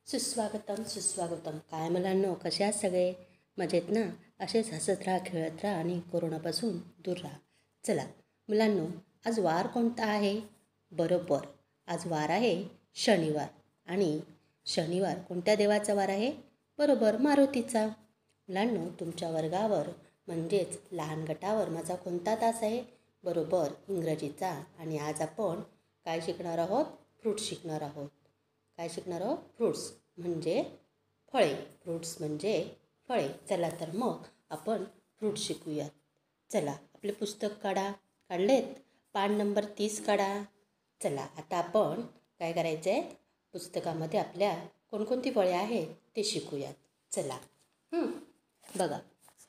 सुस्वागतम सुस्वागतम. काय मुलांनो, कसे आहात सगळे? मजेत ना? असेच हसत राहा, खेळत राहा आणि कोरोनापासून दूर राहा. चला मुलांनो, आज वार कोणता आहे? बरोबर, आज वार आहे शनिवार. आणि शनिवार कोणत्या देवाचा वार आहे? बरोबर, मारुतीचा. मुलांनो, तुमच्या वर्गावर म्हणजेच लहान गटावर माझा कोणता तास आहे? बरोबर, इंग्रजीचा. आणि आज आपण काय शिकणार आहोत? फ्रूट्स शिकणार आहोत. काय शिकणार आहोत? फ्रूट्स म्हणजे फळे. फ्रूट्स म्हणजे फळे. चला तर मग आपण फ्रूट्स शिकूयात. चला, आपले पुस्तक काढलेत? पान नंबर 30 काढा. चला, आता आपण काय करायचं आहे? पुस्तकामध्ये आपल्या कोणकोणती फळे आहेत ते शिकूयात. चला. बघा,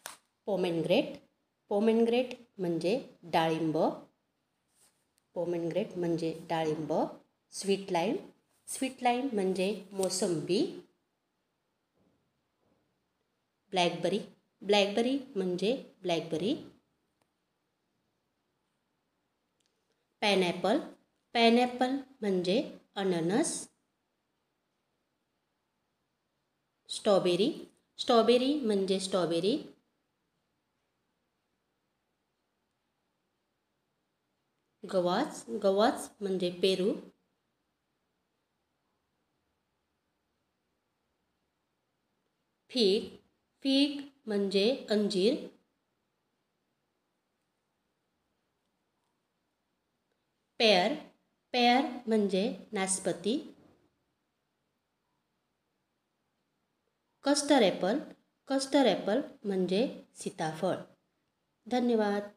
पोमेनग्रेट म्हणजे डाळिंब. पोमेनग्रेट म्हणजे डाळिंब. स्वीट लाईम म्हणजे मोसंबी. ब्लॅकबेरी म्हणजे ब्लॅकबेरी. पायनॅपल म्हणजे अननस. स्ट्रॉबेरी म्हणजे स्ट्रॉबेरी. गवाच म्हणजे पेरू. फिग म्हणजे अंजीर. पेअर म्हणजे नासपती. कस्टर ॲपल म्हणजे सीताफळ. धन्यवाद.